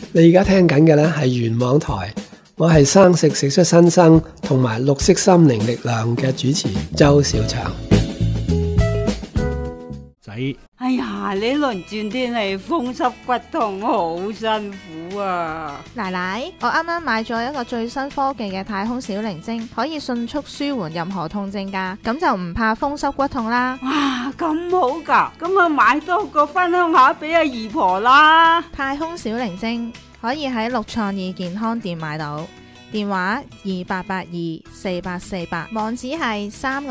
你而家聽緊嘅呢係元網台，我係生食食出新生同埋綠色心靈力量嘅主持周小祥。 仔， 哎呀，呢輪轉天氣風濕骨痛，好辛苦啊！ 奶奶，我啱啱買咗一個最新科技嘅太空小靈精，可以迅速舒緩任何痛症㗎，咁就唔怕風濕骨痛啦。 哇，咁好㗎，咁啊買多個分享下俾阿姨婆啦。 太空小靈精可以喺六創意健康店買到，電話28824848，網址係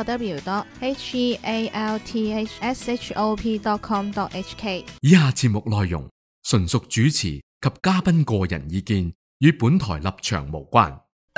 3個W.healthshop.com.hk。 以下節目內容純屬主持及嘉賓個人意見，與本台立場無關。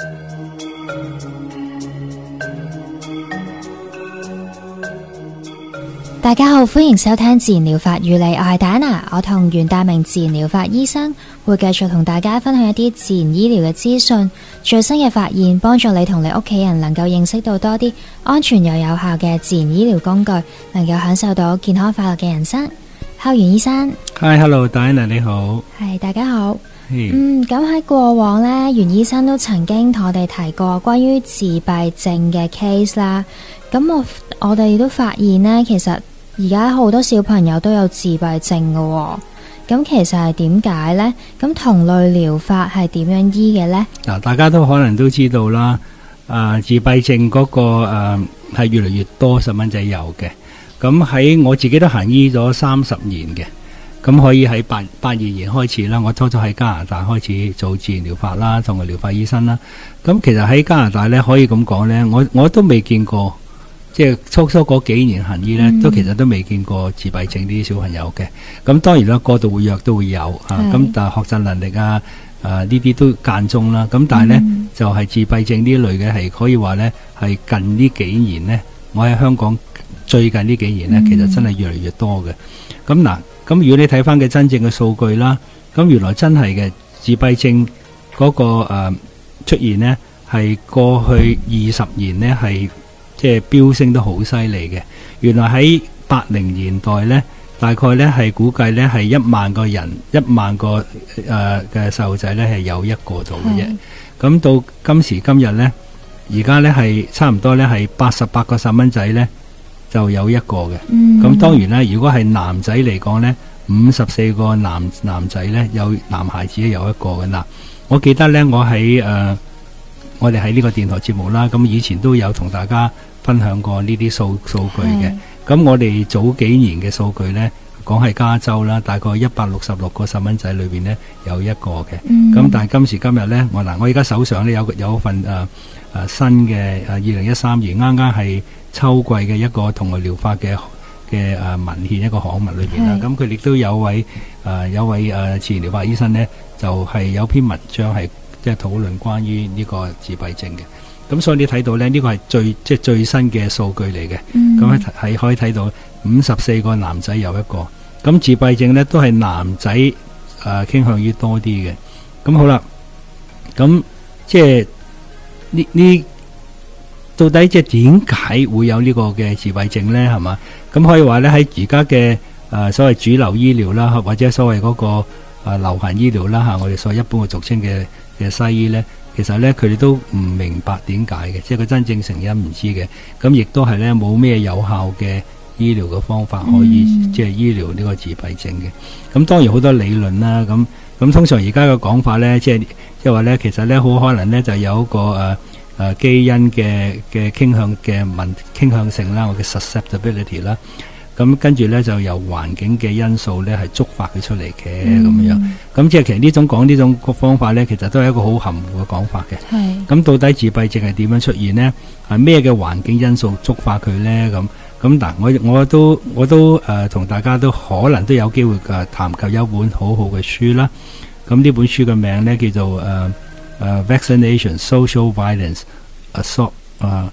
大家好，歡迎收聽自然療法與你，我係 Diana， 我同袁大明自然療法醫生會繼續同大家分享一啲自然醫療嘅資訊、最新嘅發現，幫助你同你屋企人能夠認識到多啲安全又有效嘅自然醫療工具，能夠享受到健康快樂嘅人生。Hello， 袁醫生。 Hi，Hello， Diana， 你好。 係，大家好。 咁喺過往呢，袁醫生都曾經同我哋提過關於自閉症嘅 case 啦。咁我哋都發現呢，其實而家好多小朋友都有自閉症嘅喎。咁其實係點解呢？咁同類療法係點樣醫嘅呢？ 嗱，大家都可能都知道啦。自閉症嗰個係越嚟越多細蚊仔有嘅。咁喺我自己都行醫咗30年嘅。咁可以喺82年開始啦，我初喺加拿大開始做自然療法啦，同埋療法醫生啦。咁其實喺加拿大呢，可以咁講呢，我都未見過，即係初嗰幾年行醫呢，都其實都未見過自閉症啲小朋友嘅。咁當然啦，過度活躍都會有咁但係學習能力呢啲都間中啦。咁但係呢，就係自閉症呢類嘅係可以話呢，係近呢幾年呢，我喺香港最近呢幾年呢，其實真係越嚟越多嘅。咁如果你睇翻嘅真正嘅數據啦，咁原來真係嘅自閉症嗰個出現呢，係過去20年呢，係即係飆升得好犀利嘅。原來喺80年代呢，大概呢係估計呢係1萬個人1萬個嘅細路仔呢係有一個度嘅啫。咁到今時今日呢，而家呢係差唔多呢係88個細蚊仔呢就有一個嘅。咁當然啦，如果係男仔嚟講呢，54個男仔呢，有男孩子有一個嘅。嗱，我記得呢，我哋喺呢個電台節目啦，咁以前都有同大家分享過呢啲數據嘅。咁我哋早幾年嘅數據呢，講係加州啦，大概166個細蚊仔裏邊呢有一個嘅。咁但係今時今日呢，我而家手上呢有份新嘅2013年啱啱係秋季嘅一個同類療法嘅文獻一個刊物裏邊啦。咁佢亦都有位自然療法醫生呢，就係有篇文章係即係討論關於呢個自閉症嘅。咁所以你睇到呢，呢個係最新嘅數據嚟嘅。咁係可以睇到54個男仔有一個。咁自閉症呢都係男仔傾向於多啲嘅。咁好啦，咁即係呢到底即係點解會有呢個嘅自閉症呢？係嘛？咁可以話呢，喺而家嘅所謂主流醫療啦，或者所謂嗰個流行醫療啦，我哋所一般嘅俗稱嘅西醫呢，其實呢，佢哋都唔明白點解嘅，即係佢真正成因唔知嘅。咁亦都係呢，冇咩有效嘅醫療嘅方法可以即係醫療呢個自閉症嘅。咁當然好多理論啦，咁通常而家嘅講法呢，即係話呢，其實呢，好可能呢，就有一個基因嘅傾向性啦，我嘅 susceptibility 啦，咁跟住呢，就由環境嘅因素呢係觸發佢出嚟嘅咁樣。咁即係其實呢種方法呢，其實都係一個好含糊嘅講法嘅。咁到底自閉症係點樣出現呢？係咩嘅環境因素觸發佢呢？咁嗱，我都同大家都可能都有機會談及一本好好嘅書啦。咁呢本書嘅名呢，叫做Vaccination, Social Violence, Assault on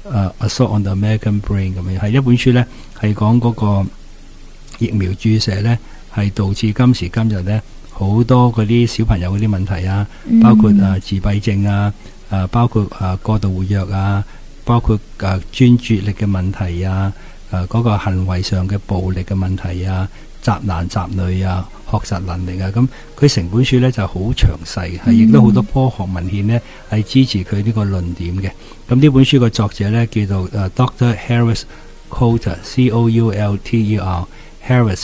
the American Brain 咁樣，係一本書呢，係講嗰個疫苗注射呢，係導致今時今日呢好多嗰啲小朋友嗰啲問題啊，包括自閉症啊，包括過度活躍啊，包括專注力嘅問題啊，嗰個行為上嘅暴力嘅問題啊， 宅男宅女啊、學習能力啊，咁佢成本書咧就好詳細，係亦都好多科學文獻咧係支持佢呢個論點嘅。咁呢本書嘅作者咧叫做Dr. Harris Coulter Coulter Harris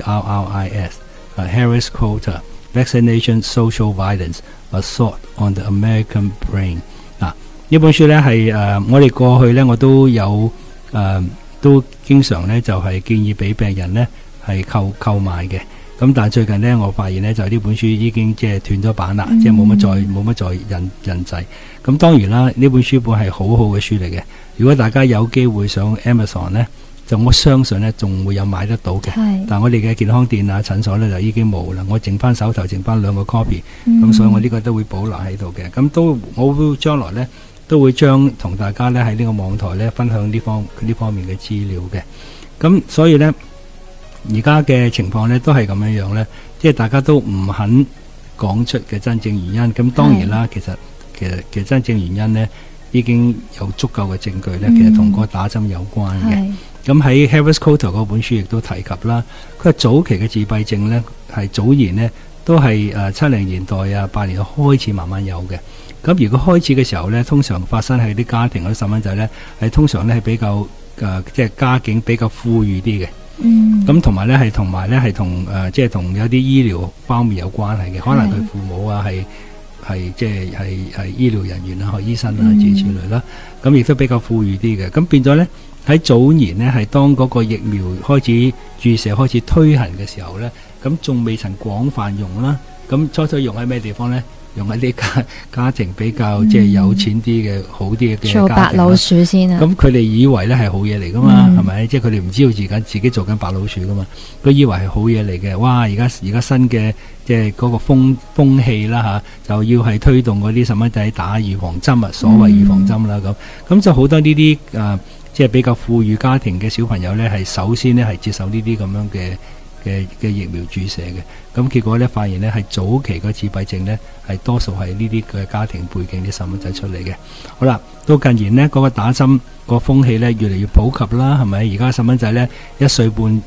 Harris Coulter Vaccination Social Violence Assault on the American Brain。 嗱，呢本書咧係我哋過去咧我都有都經常咧就係建議俾病人咧係購買嘅。咁但係最近咧我發現咧就呢本書已經即係斷咗版啦，即係冇乜再印製。咁當然啦，呢本書本係好好嘅書嚟嘅。如果大家有機會上 Amazon 咧，就我相信咧仲會有買得到嘅。但係我哋嘅健康店啊、診所咧就已經冇啦。我剩翻手頭剩翻2個 copy，咁所以我呢個都會保留喺度嘅。咁我會將來咧都會將同大家咧喺呢個網台咧分享呢方面嘅資料嘅。咁所以咧而家嘅情況咧都係咁樣咧，即係大家都唔肯講出嘅真正原因。咁當然啦，其實真正原因咧已經有足夠嘅證據咧，其實同個打針有關嘅。咁喺 Harris Coulter 嗰本書亦都提及啦，佢話早期嘅自閉症咧係早年咧都係70年代啊80年代開始慢慢有嘅。咁如果開始嘅時候咧，通常發生喺啲家庭嗰啲細蚊仔咧，係通常咧係比較即係家境比較富裕啲嘅。咁同埋咧係同即係同有啲醫療方面有關係嘅，可能佢父母啊係即係醫療人員啊、學醫生啊之類啦。咁亦都比較富裕啲嘅。咁變咗咧喺早年咧係當嗰個疫苗開始注射開始推行嘅時候咧，咁仲未曾廣泛用啦。咁初用喺咩地方咧？用喺啲家庭比較即係有錢啲嘅好啲嘅家庭做白老鼠先啊！ 咁佢哋以為咧係好嘢嚟噶嘛，係咪？即係佢哋唔知道自己做緊白老鼠噶嘛，佢以為係好嘢嚟嘅。哇！而家新嘅即係嗰個風氣啦就要係推動嗰啲細蚊仔打預防針啊，所謂預防針啦咁就好多呢啲即係比較富裕家庭嘅小朋友咧，係首先咧係接受呢啲咁樣嘅疫苗注射嘅。咁結果咧發現咧係早期個自閉症咧係多數係呢啲嘅家庭背景啲細蚊仔出嚟嘅。好啦，到近年呢嗰個打針個風氣咧越嚟越普及啦，係咪？而家細蚊仔咧1歲半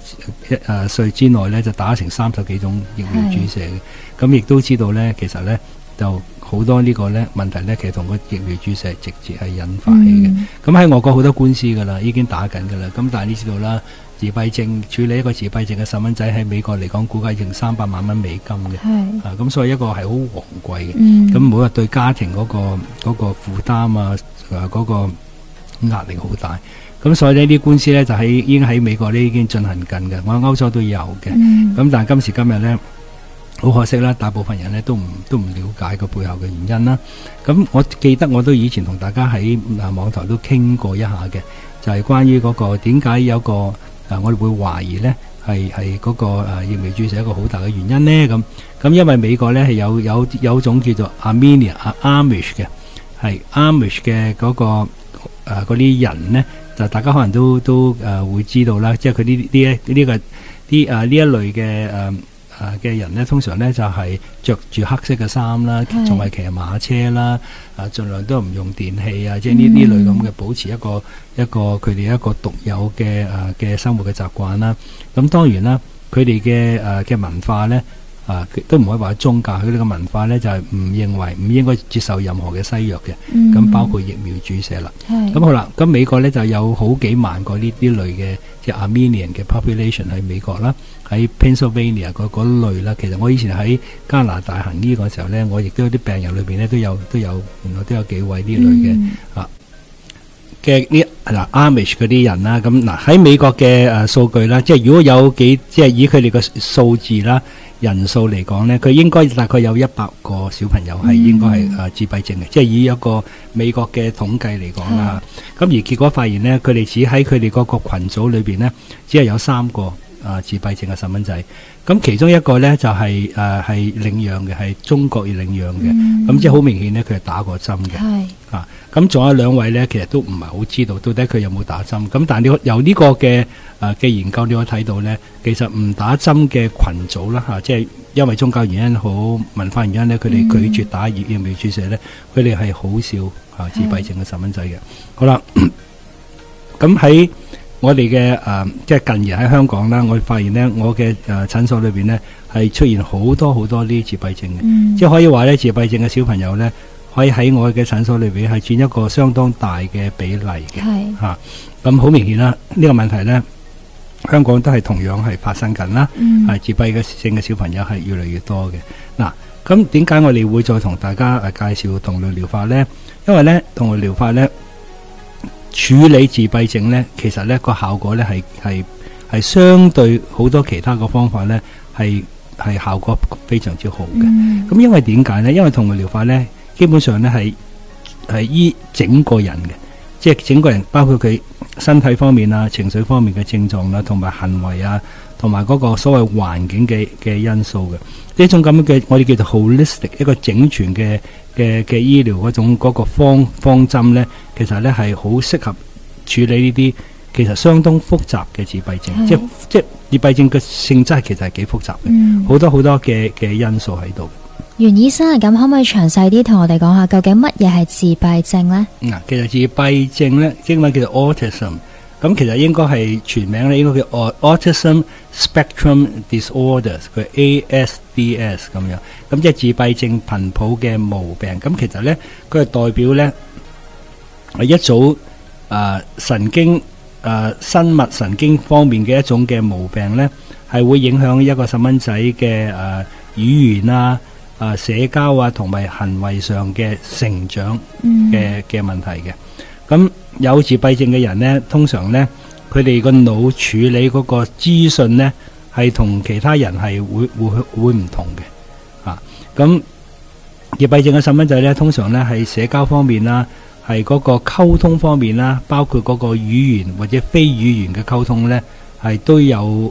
1歲之內咧就打成30幾種疫苗注射嘅。咁亦都知道咧，其實咧就好多呢個咧問題咧，其實同個疫苗注射直接係引發起嘅。咁喺外國好多官司噶啦，已經打緊噶啦。咁但係你知道啦，自閉症處理一個自閉症嘅細蚊仔喺美國嚟講，估計成300萬蚊美金嘅。咁所以一個係好昂貴嘅。咁每日對家庭嗰個負擔啊，嗰個壓力好大。咁所以呢啲官司咧就已經喺美國呢已經進行緊嘅。我喺歐洲都有嘅。咁但係今時今日咧，好可惜啦，大部分人咧都唔了解個背後嘅原因啦。咁我記得我都以前同大家喺網台都傾過一下嘅，就係關於嗰個點解有個我哋會懷疑咧係嗰個疫苗注射一個好大嘅原因呢。咁因為美國咧係有種叫做 Amish 嘅，係 Amish 嘅嗰個嗰啲人咧，就大家可能都會知道啦，即係佢呢一類嘅人咧，通常咧就係着住黑色嘅衫啦，仲係騎馬車啦，盡量都唔用電器啊，即係呢類咁嘅，保持一個佢哋一個獨有嘅生活嘅習慣啦。咁當然啦，佢哋嘅文化咧都唔可以話宗教，佢哋嘅文化咧就係唔應該接受任何嘅西藥嘅，咁包括疫苗注射啦。咁好啦，咁美國咧就有好幾萬個呢啲類嘅即係 Armenian 嘅 population 喺美國啦。喺 Pennsylvania 嗰類啦，其實我以前喺加拿大行醫嗰時候咧，我亦都有啲病人裏邊咧都有原來都有幾位呢類嘅呢Amish 嗰啲人啦。咁喺美國嘅數據啦，即係如果有即係以佢哋嘅數字啦人數嚟講咧，佢應該大概有100個小朋友係應該係自閉症嘅，即係以一個美國嘅統計嚟講啦。咁而結果發現咧，佢哋只喺佢哋嗰個群組裏邊咧，只係有3個自閉症嘅細蚊仔。咁其中一個咧就係領養嘅，係中國領養嘅。咁即係好明顯咧，佢係打過針嘅。咁仲有2位咧，其實都唔係好知道到底佢有冇打針。咁但係你由呢個嘅研究你可以睇到咧，其實唔打針嘅群組啦即係因為宗教原因、好文化原因咧，佢哋拒絕打疫苗注射咧，佢哋係好少自閉症嘅細蚊仔嘅。好啦，咁喺我哋嘅即係近年喺香港啦，我發現咧，我嘅診所裏邊咧係出現好多好多呢啲自閉症嘅，即係可以話咧，自閉症嘅小朋友咧，可以喺我嘅診所裏邊係佔一個相當大嘅比例嘅，嚇。咁好明顯啦，呢個問題咧，香港都係同樣係發生緊啦，係自閉症嘅小朋友係越嚟越多嘅。嗱，咁點解我哋會再同大家介紹同類療法咧？因為咧，同類療法咧，處理自閉症咧，其實咧個效果咧係相對好多其他嘅方法咧係效果非常之好嘅。咁因為點解咧？因為同類療法咧，基本上咧係醫整個人嘅，即係整個人，包括佢身體方面啊、情緒方面嘅症狀啊，同埋行為啊，同埋嗰個所謂環境嘅因素嘅呢種咁嘅，我哋叫做 holistic 一個整全嘅醫療嗰個方針咧，其實咧係好適合處理呢啲其實相當複雜嘅自閉症，即係自閉症嘅性質其實係幾複雜嘅，好多好多嘅因素喺度。 袁醫生係咁，可唔可以詳細啲同我哋講下究竟乜嘢係自閉症呢？ 其實自閉症咧，英文叫做 autism， 咁其實應該係全名咧，應該叫 Autism Spectrum Disorders， 佢 ASDS 咁樣，咁即係自閉症頻譜嘅毛病。咁其實咧，佢係代表咧係一組神經生物神經方面嘅一種嘅毛病咧，係會影響一個細蚊仔嘅語言啊、社交啊同埋行為上嘅成長嘅問題嘅。咁有自閉症嘅人呢，通常呢，佢哋個腦處理嗰個資訊呢，係同其他人係會唔同嘅。咁自閉症嘅細蚊仔呢，通常呢係社交方面啦，係嗰個溝通方面啦，包括嗰個語言或者非語言嘅溝通呢，係都有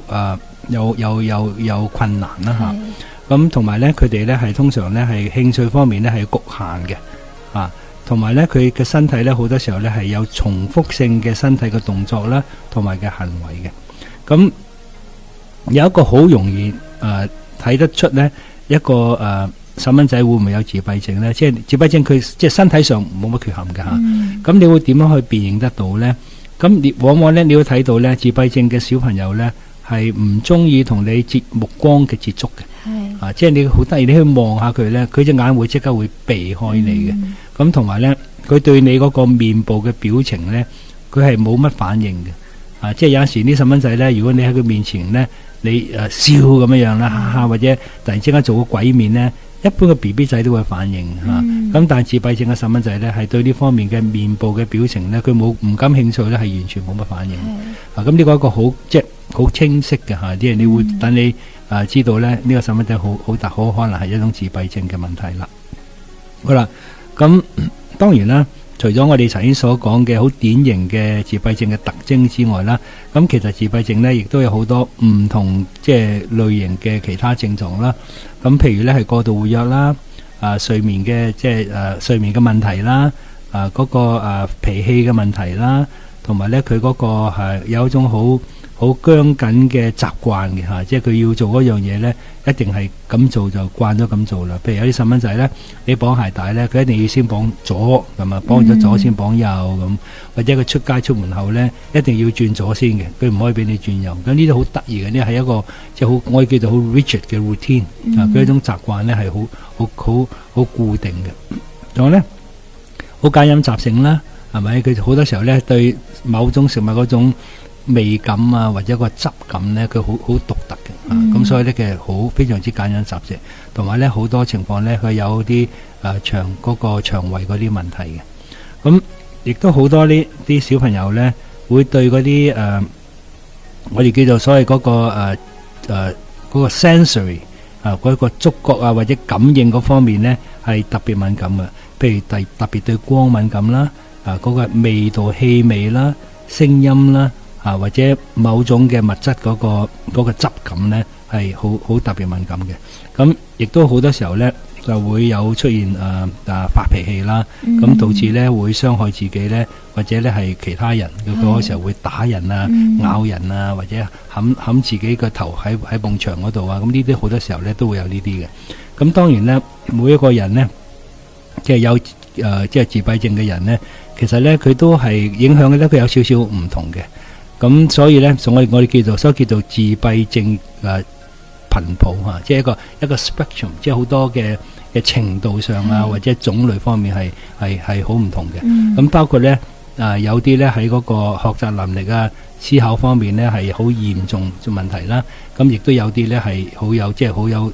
困難啦嚇。咁同埋咧，佢哋咧係通常咧係興趣方面咧係局限嘅，同埋咧佢嘅身體咧好多時候咧係有重複性嘅身體嘅動作啦，同埋嘅行為嘅。咁有一個好容易睇得出咧，一個細蚊仔會唔會有自閉症咧？即係自閉症佢即係身體上冇乜缺陷嘅嚇。咁你會點樣去辨認得到咧？咁往往咧你會睇到咧，自閉症嘅小朋友咧係唔中意同你目光嘅接觸嘅。即係你好得意，你去望下佢咧，佢隻眼會即刻會避開你嘅。咁同埋咧，佢對你嗰個面部嘅表情咧，佢係冇乜反應嘅。即係有陣時啲細蚊仔咧，如果你喺佢面前咧，你笑咁樣樣啦，或者突然之間做個鬼面咧，一般嘅 BB 仔都會反應咁但係自閉症嘅細蚊仔咧，係對呢方面嘅面部嘅表情咧，佢唔感興趣咧，係完全冇乜反應。咁呢個一個好即係好清晰嘅嚇，啲人你會等你知道咧，呢個細蚊仔好可能係一種自閉症嘅問題啦。好啦，咁當然啦，除咗我哋頭先所講嘅好典型嘅自閉症嘅特徵之外啦，咁其實自閉症咧亦都有好多唔同即係類型嘅其他症狀啦。咁譬如咧係過度活躍啦，睡眠嘅即係睡眠嘅問題啦，嗰個脾氣嘅問題啦，同埋咧佢嗰個係有一種好僵緊嘅習慣嘅嚇，即係佢要做嗰樣嘢咧，一定係咁做就慣咗咁做啦。譬如有啲細蚊仔咧，你綁鞋帶咧，佢一定要先綁左咁啊，綁咗左先綁右咁，或者佢出街出門口咧，一定要轉左先嘅，佢唔可以俾你轉右。咁呢啲好得意嘅，呢係一個即係好我哋叫做好 rigid 嘅 routine 佢一種習慣咧係好固定嘅。仲有咧，好揀飲擇食啦，係咪？佢好多時候咧對某種食物嗰種味感啊，或者個質感咧，佢好獨特嘅。咁所以咧，佢非常之揀飲擇食，同埋咧好多情況咧，佢有啲嗰個腸胃嗰啲問題嘅。咁亦都好多呢啲小朋友咧，會對嗰啲我哋叫做所謂嗰個 sensory 嗰個觸覺啊或者感應嗰方面咧係特別敏感嘅。譬如特別對光敏感啦，嗰個味道、氣味啦、聲音啦。或者某種嘅物質嗰個質感咧係好特別敏感嘅。咁亦都好多時候咧就會有出現發脾氣啦，咁導致咧會傷害自己咧，或者咧係其他人。佢嗰個時候會打人啊、咬人啊，或者冚自己個頭喺埲牆嗰度啊。咁呢啲好多時候咧都會有呢啲嘅。咁當然咧，每一個人咧即係有即係自閉症嘅人咧，其實咧佢都係影響嘅咧，佢有少少唔同嘅。 咁所以咧，我哋叫做自閉症頻譜嚇，即係一個 spectrum， 即係好多嘅程度上啊，或者種類方面係好唔同嘅。咁包括咧有啲咧喺嗰個學習能力啊、思考方面咧係好嚴重嘅問題啦。咁亦都有啲咧係好有即係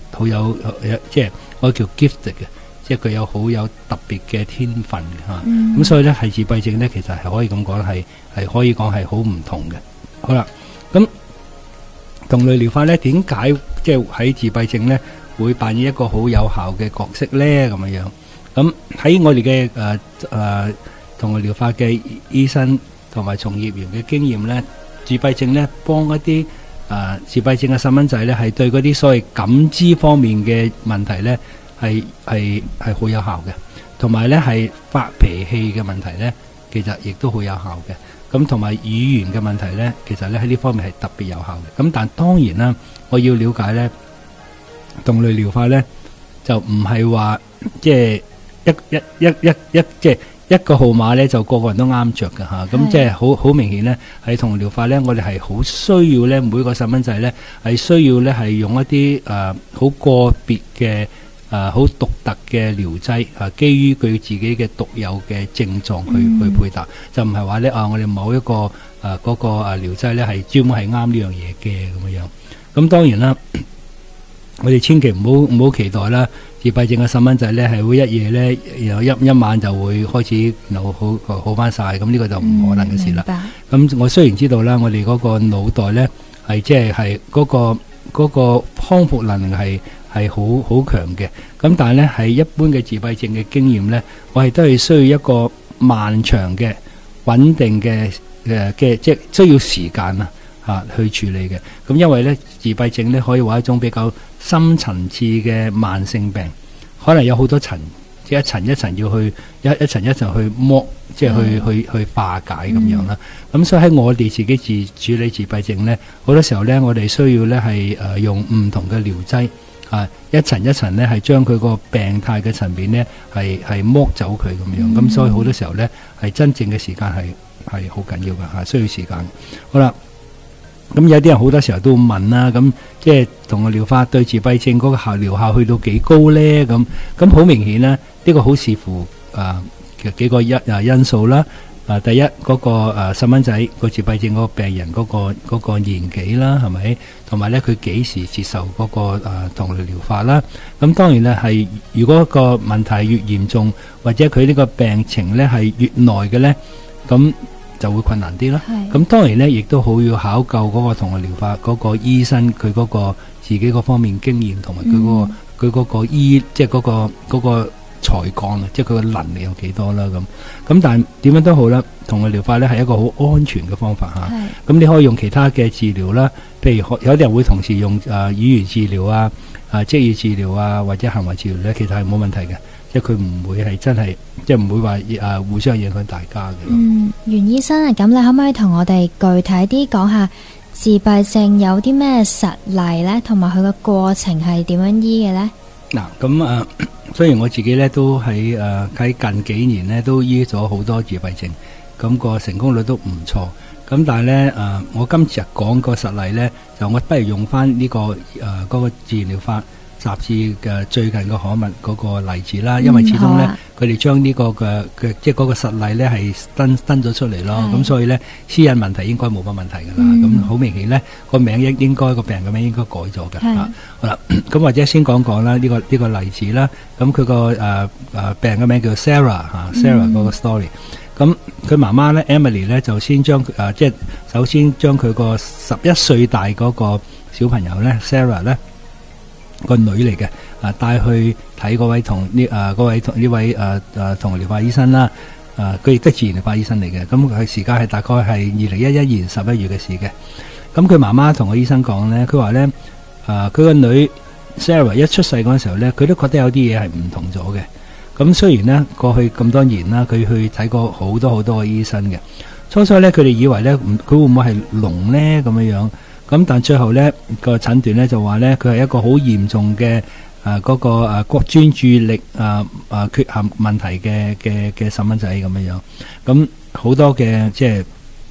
我叫 gifted 嘅，即係佢有好有特別嘅天分嘅嚇。咁所以咧係自閉症咧，其實係可以咁講係可以講係好唔同嘅。好啦，咁同類療法咧點解即係喺自閉症咧會扮演一個好有效嘅角色咧？咁樣咁喺我哋嘅同類療法嘅醫生同埋從業員嘅經驗咧，自閉症咧幫一啲自閉症嘅細蚊仔咧，係對嗰啲所謂感知方面嘅問題咧係好有效嘅，同埋咧係發脾氣嘅問題咧，其實亦都好有效嘅。咁同埋語言嘅問題咧，其實咧喺呢方面係特別有效嘅。咁但當然啦，我要了解咧，同類療法咧就唔係話即係即係一個號碼咧就個個人都啱着㗎嚇。咁即係好明顯咧，喺同類療法咧，我哋係好需要咧每個細蚊仔咧係需要咧係用一啲好個別嘅好獨特嘅療劑基於佢自己嘅獨有嘅症狀去配搭，就唔係話咧我哋某一個嗰個療劑咧係專門係啱呢樣嘢嘅咁樣。咁當然啦，我哋千祈唔好期待啦，自閉症嘅細蚊仔咧係會一夜咧一晚就會開始好翻晒，咁呢個就唔可能嘅事啦。咁我雖然知道啦，我哋嗰個腦袋咧係即係嗰個康復能力係好強嘅，咁但係咧係一般嘅自閉症嘅經驗咧，我係都係需要一個漫長嘅穩定嘅即係需要時間去處理嘅。咁因為咧自閉症咧可以話一種比較深層次嘅慢性病，可能有好多層，即係一層一層要去一層一層去剝，即係去化解咁樣啦。咁所以喺我哋自己處理自閉症咧，好多時候咧我哋需要咧係用唔同嘅療劑。一層一層咧，係將佢個病態嘅層面咧，係剝走佢咁樣。咁所以好多時候咧，係真正嘅時間係好緊要嘅，需要時間。好啦，咁有啲人好多時候都會問啦，咁即係同個療法對自閉症嗰個療效去到幾高咧？咁好明顯咧，呢個好視乎幾個因素啦。第一嗰個細蚊仔個自閉症嗰個病人嗰個年紀啦，係咪？同埋咧佢幾時接受嗰個同類療法啦？咁當然咧係，如果個問題越嚴重，或者佢呢個病情咧係越耐嘅咧，咁就會困難啲啦。咁當然咧，亦都好要考究嗰個同類療法嗰個醫生佢嗰個自己嗰方面經驗，同埋佢嗰個即係嗰個才幹啊，即係佢嘅能力有幾多啦咁但係點樣都好啦，同類療法咧係一個好安全嘅方法嚇。咁你可以用其他嘅治療啦，譬如有啲人會同時用語言治療職業治療或者行為治療咧，其實係冇問題嘅，即係佢唔會係真係即係唔會話互相影響大家嘅。 袁醫生啊，咁你可唔可以同我哋具體啲講下自閉症有啲咩實例咧，同埋佢嘅過程係點樣醫嘅咧？ 嗱，咁雖然我自己咧都喺近幾年咧都醫咗好多自閉症，咁個成功率都唔錯。咁但係咧我今次講個實例咧，就我不如用翻呢個嗰個自然療法雜誌嘅最近嘅刊物嗰個例子啦，因為始終咧佢哋將呢個嘅即係嗰個實例咧係登咗出嚟咯，咁所以咧私隱問題應該冇乜問題噶啦。咁好明顯咧個名應該個病嘅名應該改咗嘅。好啦，咁或者先講講啦呢個例子啦。咁佢個病嘅名叫 Sarah 嗰個 story。咁佢媽媽咧 Emily 咧就先將即係首先將佢個11歲大嗰個小朋友咧 Sarah 咧個女嚟嘅帶去睇嗰位同呢位同療法醫生啦。佢亦都係自然療法醫生嚟嘅。咁佢時間係大概係2011年11月嘅事嘅。咁佢媽媽同個醫生講咧，佢話咧佢個女 Sarah 一出世嗰陣時候咧，佢都覺得有啲嘢係唔同咗嘅。咁雖然咧過去咁多年啦，佢去睇過好多好多嘅醫生嘅。初初咧佢哋以為咧佢會唔會係聾咧咁樣，咁但最後咧個診斷咧就話咧佢係一個好嚴重嘅嗰個專注力缺陷問題嘅細蚊仔咁樣。咁好多嘅即係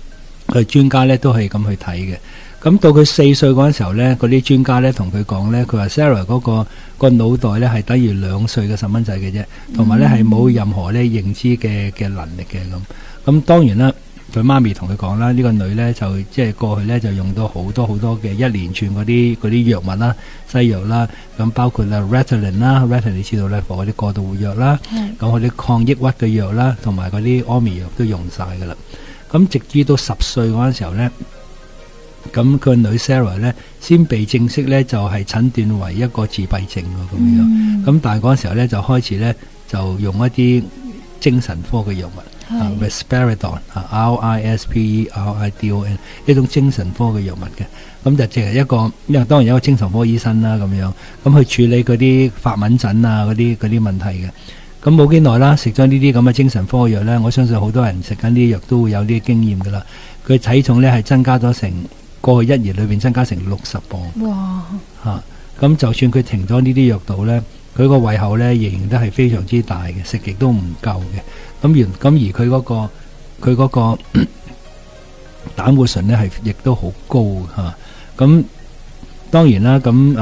佢專家咧都係咁去睇嘅。咁到佢4歲嗰陣時候咧，嗰啲專家咧同佢講咧，佢話 Sarah 嗰個腦袋咧係等於2歲嘅細蚊仔嘅啫，同埋咧係冇任何咧認知嘅能力嘅咁。咁當然啦，佢媽咪同佢講啦，呢個女咧就即係過去咧就用到好多嘅一連串嗰啲藥物啦、西藥啦，咁包括啦 Ritalin 啦 ，Ritalin 你知道咧，嗰啲過度活藥啦，咁嗰啲抗抑鬱嘅藥啦，同埋嗰啲安眠藥都用晒噶啦。咁直至到10歲嗰陣時候咧。咁個女 Sarah 咧，先被正式咧就係診斷為一個自閉症咁樣。咁但係嗰陣時候咧就開始咧就用一啲精神科嘅藥物，Risperidone R-I-S-P-E-R-I-D-O-N 一種精神科嘅藥物嘅。咁就淨係一個，因為當然有一個精神科醫生啦咁樣，咁去處理嗰啲發蚊疹啊嗰啲問題嘅。咁冇幾耐啦，食咗呢啲咁嘅精神科嘅藥咧，我相信好多人食緊呢啲藥都會有啲經驗噶啦。佢體重咧係增加咗成。過去1年裏邊增加成60磅。哇！咁就算佢停咗呢啲藥度呢，佢個胃口呢仍然都係非常之大嘅，食極都唔夠嘅。咁而佢嗰個膽固醇呢係亦都好高嚇。咁當然啦，咁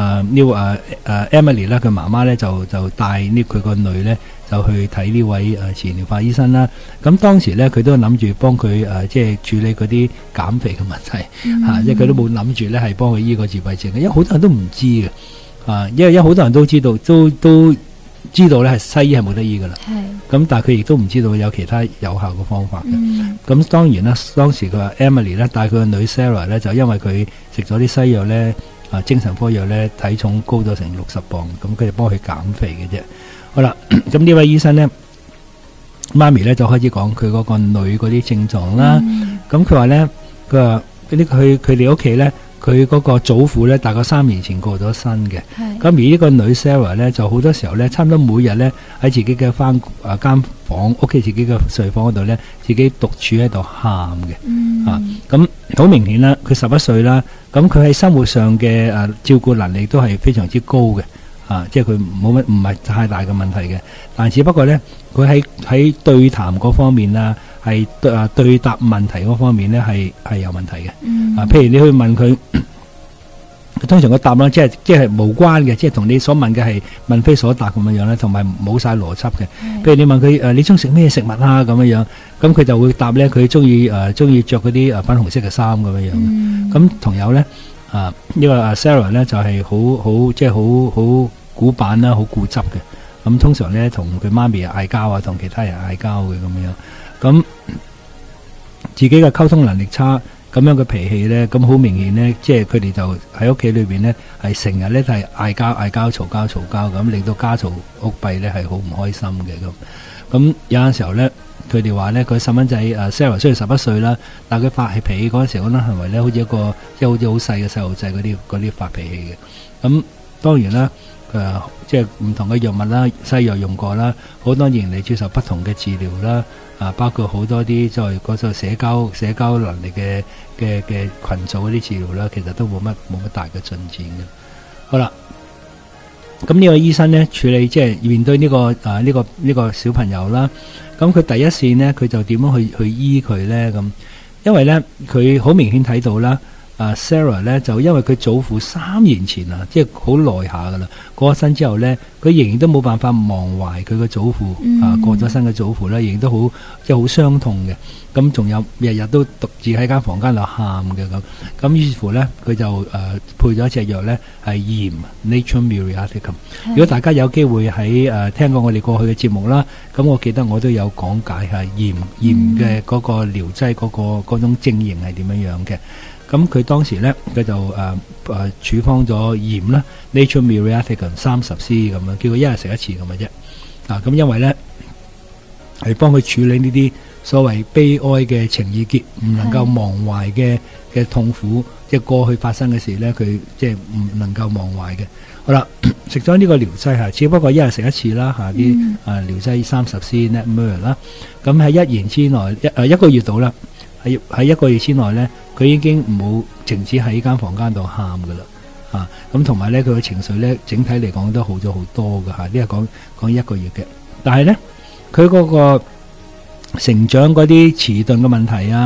Emily 啦，佢媽媽呢就帶呢佢個女呢就去睇呢位自然療法醫生啦。咁當時呢，佢都諗住幫佢即係處理嗰啲減肥嘅問題嚇，即係佢都冇諗住呢係幫佢醫個自閉症嘅，因為好多人都唔知嘅因為好多人都知道都知道呢係西醫係冇得醫噶啦。咁但係佢亦都唔知道有其他有效嘅方法嘅。咁當然啦，當時佢話 Emily 呢帶佢個女 Sarah 呢，就因為佢食咗啲西藥呢。精神科藥咧，體重高咗成60磅，咁佢就幫佢減肥嘅啫。好啦，咁呢位醫生咧，媽咪咧就開始講佢嗰個女嗰啲症狀啦。咁佢話咧，佢話佢哋屋企咧，佢嗰個祖父咧，大概3年前過咗身嘅。咁而呢個女 Sarah 咧，就好多時候咧，差唔多每日咧喺自己嘅間房屋企自己嘅睡房嗰度咧，自己獨處喺度喊嘅。咁好明顯啦，佢11歲啦，咁佢喺生活上嘅照顧能力都係非常之高嘅。即係佢冇乜唔係太大嘅問題嘅，但只不過咧，佢喺對談嗰方面啦，係對答問題嗰方面咧係有問題嘅。譬如你去問佢，通常個答案即係無關嘅，即係同你所問嘅係問非所答咁樣樣咧，同埋冇晒邏輯嘅。譬如你問佢你中意食咩食物啊咁樣樣，咁佢就會答咧佢中意着嗰啲粉紅色嘅衫咁樣樣。咁同樣咧呢個Sarah 咧就係好即係好古板啦，好固執嘅。咁通常咧同佢媽咪嗌交啊，同其他人嗌交嘅咁樣。咁自己嘅溝通能力差，咁樣嘅脾氣咧，咁好明顯咧，即係佢哋就喺屋企裏邊咧，係成日咧係嗌交、嘈交咁，令到家嘈屋閉咧係好唔開心嘅咁。咁有陣時候咧，佢哋話咧，佢細蚊仔Sarah 雖然11歲啦，但係佢發起脾氣嗰陣時，嗰種行為咧，好似一個即係好似好細嘅細路仔嗰啲發脾氣嘅。咁當然啦。即係唔同嘅藥物啦，西藥用過啦，好多年嚟接受不同嘅治療啦，包括好多啲在嗰個社交能力嘅群組嗰啲治療啦，其實都冇乜大嘅進展嘅。好啦，咁呢個醫生呢，處理即係面對呢個小朋友啦，咁佢第一線呢，佢就點樣去醫佢呢？咁因為呢，佢好明顯睇到啦。Sarah 咧就因為佢祖父3年前即係好耐下噶啦，過咗身之後咧，佢仍然都冇辦法忘懷佢個祖父過咗身嘅祖父咧，仍然都好即係好傷痛嘅。咁仲有日日都獨自喺間房間度喊嘅咁於是乎咧，佢就配咗一隻藥咧係鹽 Natrum Muriaticum。如果大家有機會喺聽過我哋過去嘅節目啦，咁我記得我都有講解下鹽嘅嗰個療劑嗰種症型係點樣嘅。咁佢當時咧，佢就處方咗鹽啦 ，Natrum Muriaticum 30c 咁樣，叫佢一日食一次咁嘅啫。咁因為咧係幫佢處理呢啲所謂悲哀嘅情意結，唔能夠忘懷嘅痛苦，即係過去發生嘅事咧，佢即係唔能夠忘懷嘅。好啦，食咗呢個療劑只不過一日食一次啦，啲療劑30c Natmur 啦。咁喺1年之內，一個月到啦。喺一個月之內咧，佢已經冇停止喺間房間度喊噶啦，咁同埋咧佢嘅情緒咧整體嚟講都好咗好多噶呢係講一個月嘅，但係咧佢嗰個成長嗰啲遲鈍嘅問題啊，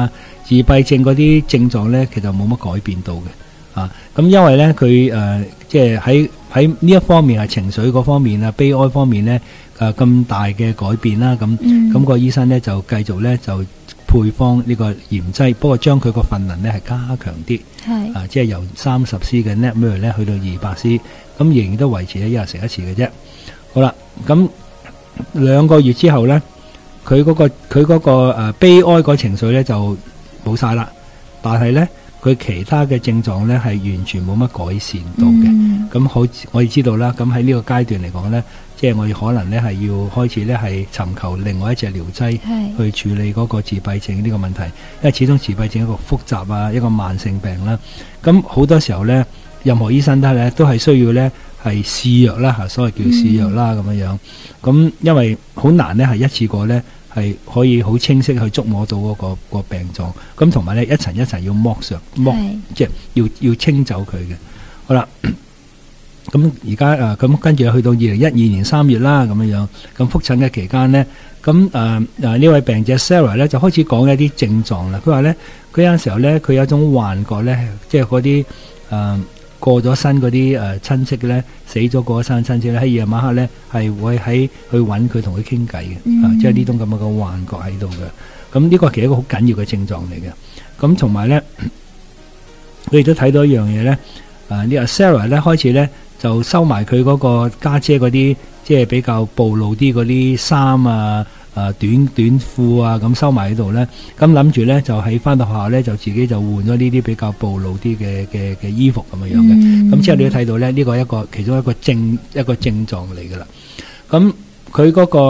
自閉症嗰啲症狀咧，其實冇乜改變到嘅啊。咁因為咧佢即係喺呢一方面係情緒嗰方面啊，悲哀方面咧咁大嘅改變啦。咁個醫生咧就繼續咧就配方呢個鹽劑，不過將佢個份能咧係加強啲，即係由30C 嘅 Netmur 咧去到200C， 咁仍然都維持喺一日食一次嘅啫。好啦，咁2個月之後咧，佢嗰個悲哀個情緒咧就冇晒啦，但係咧佢其他嘅症狀咧係完全冇乜改善到嘅。咁好，我哋知道啦，咁喺呢個階段嚟講咧，即係我哋可能咧係要開始咧係尋求另外一隻療劑去處理嗰個自閉症呢個問題，因為始終自閉症一個複雜啊，一個慢性病啦。咁好多時候咧，任何醫生都係需要咧係試藥啦，所謂叫試藥啦咁樣樣。咁因為好難咧係一次過咧係可以好清晰去觸摸到嗰個病狀，咁同埋咧一層一層要剝，即係要清走佢嘅。好啦。咁而家咁跟住去到2012年3月啦，咁樣樣咁覆診嘅期間呢，咁呢位病者 Sarah 咧就開始講一啲症狀啦。佢話咧，佢有陣時候咧，佢有一種幻覺咧，即係嗰啲過咗身嗰啲親戚咧，死咗過咗身親戚咧，喺夜晚黑咧係會去揾佢同佢傾偈嘅，即係呢種咁嘅幻覺喺度嘅。咁呢個其實一個好緊要嘅症狀嚟嘅。咁同埋咧，佢亦都睇到一樣嘢咧，呢個 Sarah 咧開始咧。就收埋佢嗰個家姐嗰啲，即係比較暴露啲嗰啲衫啊、短褲啊，咁收埋喺度咧。咁諗住咧，就喺翻到學校咧，就自己就換咗呢啲比較暴露啲嘅衣服咁樣嘅。咁之後你都睇到咧，呢個其中一個症狀嚟噶啦。咁佢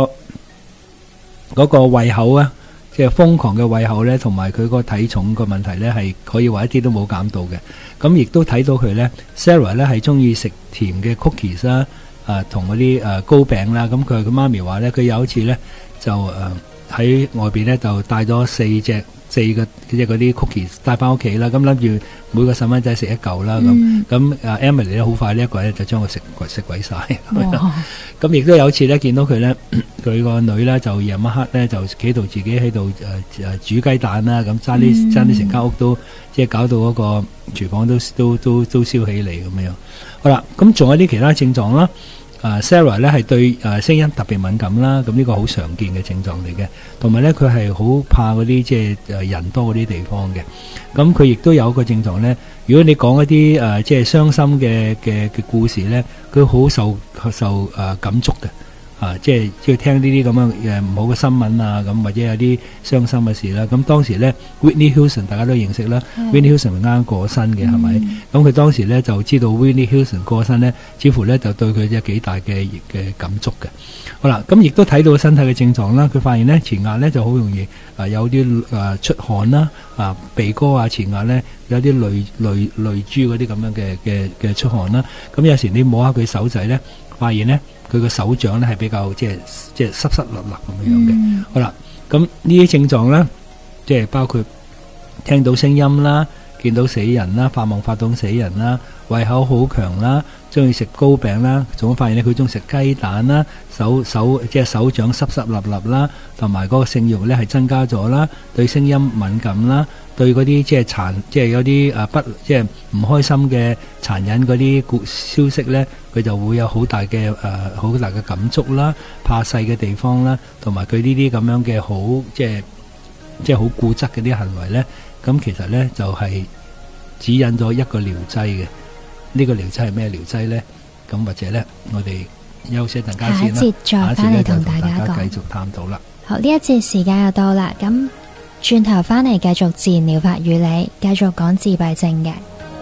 嗰個胃口啊，即係瘋狂嘅胃口咧，同埋佢個體重個問題咧，係可以話一啲都冇減到嘅。咁亦都睇到佢咧 ，Sarah 咧係中意食甜嘅 cookies 啦，同嗰啲糕餅啦。咁佢媽咪話咧，佢有一次咧就喺外邊咧就帶咗4個嗰啲 cookies 帶翻屋企啦。咁諗住每個細蚊仔食一嚿啦。咁Emily 咧好快呢一個咧就將佢食鬼晒。咁亦都有一次咧見到佢咧，佢個女咧就夜晚黑咧就企度自己喺度煮雞蛋啦。咁爭啲成間屋都即係搞到嗰個廚房都燒起嚟咁樣。好啦，咁仲有啲其他症狀啦。Sarah 咧係對聲音特別敏感啦，咁呢個好常見嘅症狀嚟嘅。同埋咧佢係好怕嗰啲即係人多嗰啲地方嘅。咁佢亦都有一個症狀咧，如果你講一啲即係傷心嘅故事咧，佢好受感觸嘅。即係要聽呢啲咁樣唔好嘅新聞啊，咁或者有啲傷心嘅事啦。咁當時咧 Whitney Houston 大家都認識啦，Whitney Houston 啱過身嘅係咪？咁佢當時咧就知道 Whitney Houston 過身咧，似乎咧就對佢有幾大嘅感觸嘅。好啦，咁亦都睇到身體嘅症狀啦。佢發現咧前額咧就好容易有啲出汗啦，鼻哥啊前額咧有啲淚珠嗰啲咁樣嘅出汗啦。咁有時你摸下佢手仔咧，發現咧佢個手掌咧係比較即係濕濕立立咁樣嘅。好啦，咁呢啲症狀咧，即係包括聽到聲音啦，見到死人啦，發夢發到死人啦，胃口好強啦，中意食糕餅啦，仲發現咧佢中意食雞蛋啦，手即係手掌濕濕立立啦，同埋嗰個性慾咧係增加咗啦，對聲音敏感啦，對嗰啲即係有啲即係唔開心嘅殘忍嗰啲消息咧，佢就會有好大嘅感觸啦，怕細嘅地方啦，同埋佢呢啲咁樣嘅好即係好固執嘅啲行為咧，咁其實咧就係指引咗一個療劑嘅。呢個療劑係咩療劑咧？咁或者咧，我哋休息一陣間先啦。 下一節再翻嚟同大家講， 繼續探討啦。 好，呢一節時間又到啦，咁轉頭翻嚟繼續自然療法與你，繼續講自閉症嘅。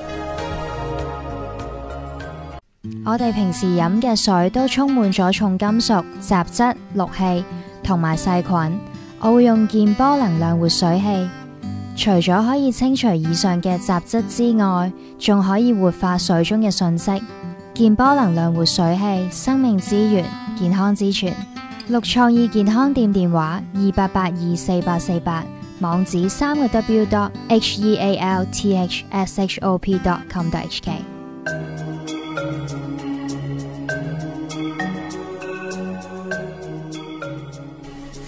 我哋平時飲嘅水都充滿咗重金屬、雜質、氯氣同埋細菌。我會用健波能量活水器，除咗可以清除以上嘅雜質之外，仲可以活化水中嘅訊息。健波能量活水器，生命之源，健康之泉。綠創意健康店電話28824848，網址3w.healthshop.com.hk。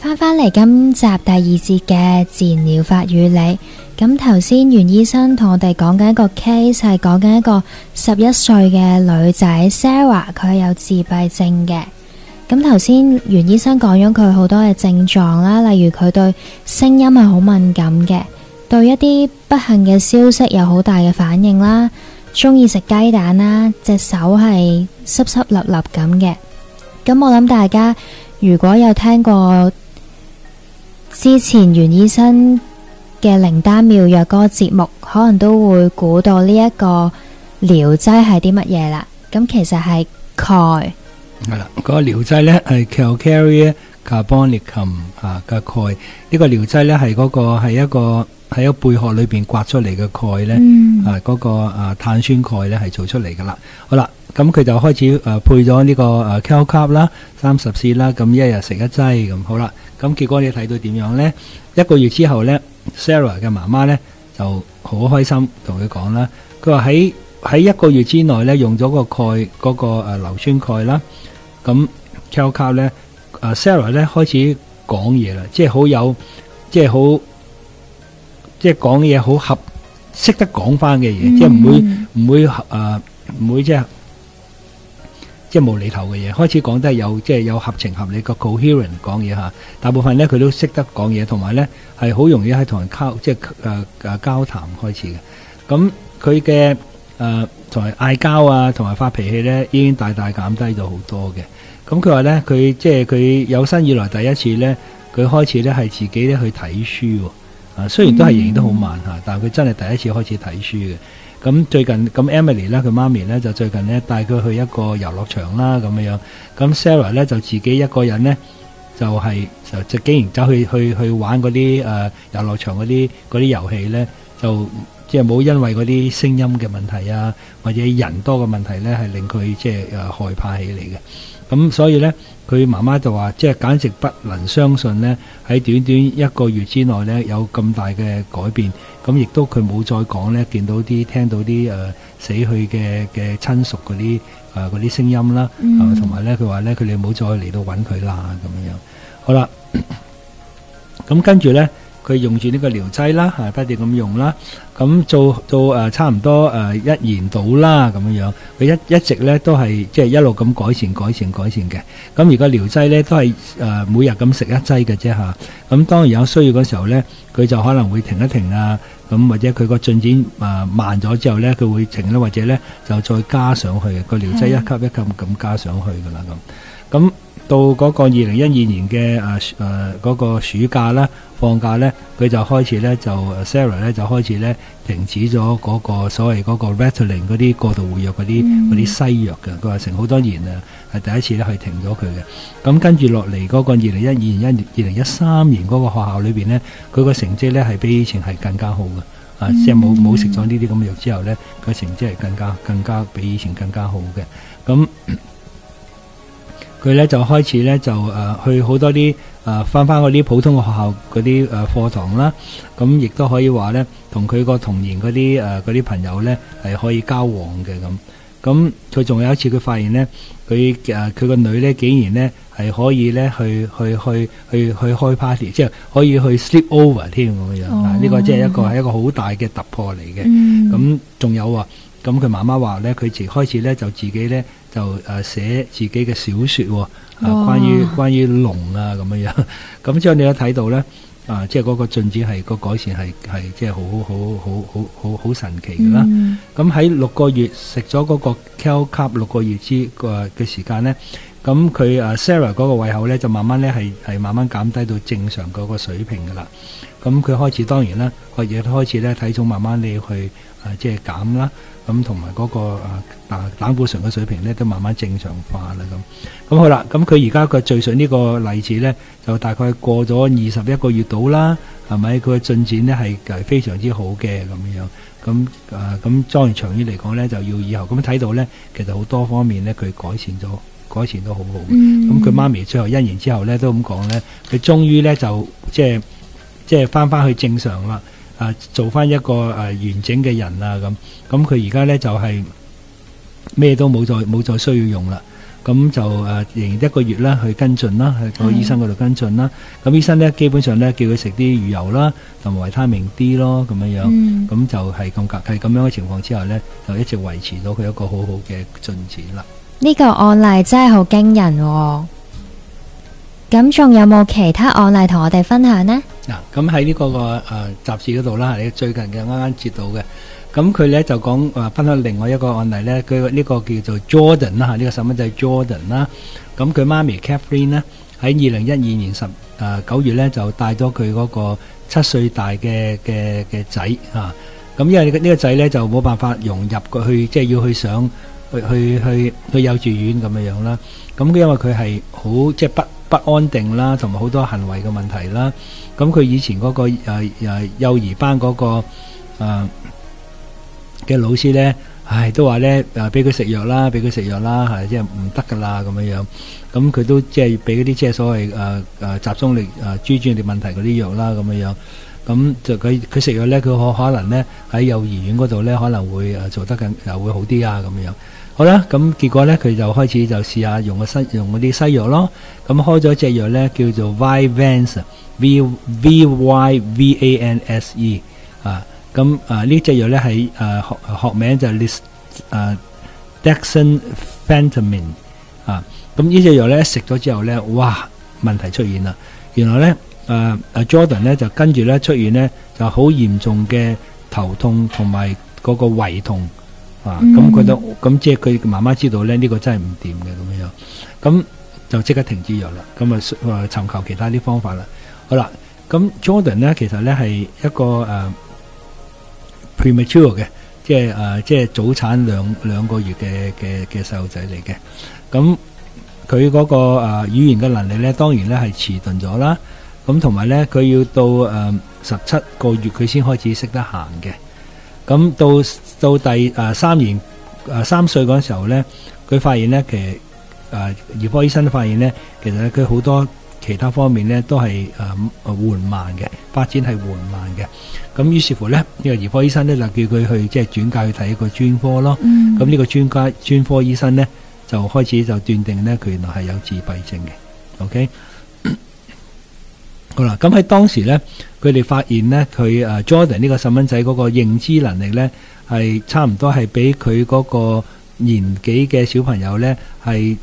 翻嚟今集第二節嘅自然療法與你。咁頭先袁醫生同我哋講緊一個 case， 係講緊一個11歲嘅女仔 Sarah， 佢係有自閉症嘅。咁頭先袁醫生講咗佢好多嘅症狀啦，例如佢對聲音係好敏感嘅，對一啲不幸嘅消息有好大嘅反應啦，中意食雞蛋啦，隻手係濕濕立立咁嘅。咁我諗大家如果有聽過之前袁醫生嘅靈丹妙藥嗰個節目，可能都會估到呢一個療劑係啲乜嘢啦。咁其實係鈣， 係啦，嗰個療劑呢係 Calcareous Carbonicum 嘅鈣。呢個療劑呢係嗰個係一個喺個貝殼裏邊刮出嚟嘅鈣呢，嗰個碳酸鈣呢係做出嚟噶啦。好啦，咁佢就開始配咗呢個Calcarb 啦，30C 啦，咁一日食一劑咁。好啦，咁結果你睇到點樣呢？1個月之後呢， Sarah 嘅媽媽呢就好開心同佢講啦，佢話喺1個月之內呢，用咗個鈣嗰個硫酸鈣啦，咁 Calcarb 呢，Sarah 呢開始講嘢啦，即係好有，即係好，即係講嘢好合，識得講翻嘅嘢，即係唔會即係無厘頭嘅嘢，開始講得有即係有合情合理個 coherent 講嘢嚇。大部分咧佢都識得講嘢，同埋咧係好容易喺同人交談開始嘅。咁佢嘅同埋嗌交啊，同埋發脾氣咧，已經大大減低咗好多嘅。咁佢話咧，佢即係佢有生以來第一次咧，佢開始咧係自己咧去睇書喎。雖然都係仍然都好慢嚇，但係佢真係第一次開始睇書嘅。咁最近咁 Emily 咧，佢媽咪咧就最近咧帶佢去一個遊樂場啦咁樣。咁 Sarah 咧就自己一個人咧就竟然走去玩嗰啲遊樂場嗰啲遊戲咧，就即係冇因為嗰啲聲音嘅問題啊，或者人多嘅問題咧，係令佢即係害怕起嚟嘅。咁所以咧，佢媽媽就話，即係簡直不能相信咧，喺短短1個月之內咧，有咁大嘅改變。咁亦都佢冇再講咧，聽到啲死去嘅親屬嗰啲聲音啦，同埋咧佢話咧，佢哋冇再嚟到揾佢啦咁樣。好啦，咁跟住咧，佢用住呢個療劑啦，不斷咁用啦，咁做差唔多1年到啦咁樣。佢一直咧都係即係一路咁改善嘅。咁而個療劑咧都係每日咁食一劑嘅啫嚇。咁當然有需要嗰時候咧，佢就可能會停一停啊。咁或者佢個進展慢咗之後咧，佢會停啦，或者咧就再加上去個療劑一級一級咁加上去噶啦咁。咁到嗰個2012年嘅嗰個暑假啦，放假咧，佢就開始咧Sarah 咧就開始咧停止咗嗰個所謂嗰個 Ritalin 嗰啲過度活躍嗰啲西藥嘅。佢話成好多年係第一次咧去停咗佢嘅。咁跟住落嚟嗰個2012年、2013年嗰個學校裏邊咧，佢個成績咧係比以前係更加好嘅。即係冇食咗呢啲咁嘅藥之後咧，佢成績係更加比以前更加好嘅。咁佢咧就開始咧就去好多啲翻嗰啲普通嘅學校嗰啲課堂啦，咁亦都可以話咧同佢個童年嗰啲朋友咧係可以交往嘅咁。咁佢仲有一次佢發現咧，佢個女咧竟然咧係可以咧去開 party， 即係可以去 sleep over 添咁樣。呢個即係一個好大嘅突破嚟嘅。咁仲有啊，咁佢媽媽話咧，佢開始咧就自己咧就寫自己嘅小說，關於龍啊咁樣。咁之後你都睇到咧，即係嗰個進展係個改善係即係好神奇㗎啦。咁喺6個月食咗嗰個 Calcarb 6個月嘅時間咧，咁佢Sarah 嗰個胃口咧就慢慢咧係慢慢減低到正常嗰個水平㗎啦。咁佢開始當然啦，佢亦開始咧體重慢慢你去即係減啦。咁同埋嗰個膽固醇嘅水平咧都慢慢正常化啦咁。咁好啦，咁佢而家個敘述呢個例子咧，就大概過咗21個月到啦，係咪？佢嘅進展咧係非常之好嘅咁樣。咁當然長遠嚟講咧，就要以後咁睇到咧，其實好多方面咧佢改善都好好。咁佢媽咪最後1年之後咧都咁講咧，佢終於咧就即係翻去正常啦。做翻一個完整嘅人啦咁佢而家咧就係咩都冇再需要用啦。 咁就仍然1個月啦，去跟進啦，去個醫生嗰度跟進啦。咁醫生咧基本上咧叫佢食啲魚油啦，同埋維他命 D 咯，咁樣樣。咁就係咁樣嘅情況之下咧，就一直維持到佢一個好好嘅進展啦。 呢個案例真係好驚人喎。咁仲有冇其他案例同我哋分享呢？ 嗱，咁喺呢個雜誌嗰度啦，你最近嘅啱啱接到嘅。咁佢咧就講分享另外一個案例咧，佢呢個叫做 Jordan 啦，呢個細蚊仔 Jordan 啦。咁佢媽咪 Catherine 咧喺2012年9月咧就帶咗佢嗰個7歲大嘅仔啊。咁因為呢個仔咧就冇辦法融入過去，即係要去上去幼稚園咁樣樣啦。咁因為佢係好即係不安定啦，同埋好多行為嘅問題啦。咁佢以前嗰個幼兒班嗰個嘅老師咧，都話咧俾佢食藥啦，即係唔得噶啦咁樣樣。咁佢都即係俾嗰啲即係所謂集中力專注力問題嗰啲藥啦咁樣樣。咁就佢食藥咧，佢可能咧喺幼兒園嗰度咧可能會做得又會好啲啊咁樣樣。好啦，咁結果咧佢就開始就試下用嗰啲西藥咯。咁開咗隻藥咧叫做 Vyvanse VYVANSE 啊。咁呢隻藥咧係學名就係dexamphetamine 啊。咁呢隻藥咧食咗之後咧，哇，問題出現啦！原來咧Jordan 咧就跟住咧出現咧就好嚴重嘅頭痛同埋嗰個胃痛啊。咁覺得咁即係佢媽媽知道咧呢個真係唔掂嘅咁樣，咁就即刻停止藥啦。咁尋求其他啲方法啦。好啦，咁 Jordan 咧其實咧係一個premature 嘅，即係早產兩個月嘅細路仔嚟嘅。咁佢嗰個語言嘅能力咧，當然咧係遲鈍咗啦。咁同埋咧，佢要到17個月佢先開始識得行嘅。咁到第3歲嗰陣時候咧，佢發現咧其實兒科醫生都發現咧，其實佢好多其他方面咧都係緩慢嘅，發展係緩慢嘅。咁於是乎咧，呢個兒科醫生咧就叫佢去即係轉介去睇一個專科咯。咁呢個專科醫生咧就開始就斷定咧佢原來係有自閉症嘅。OK， 好啦，咁喺當時咧，佢哋發現咧佢Jordan 呢個細蚊仔嗰個認知能力咧係差唔多係比佢嗰個年紀嘅小朋友咧係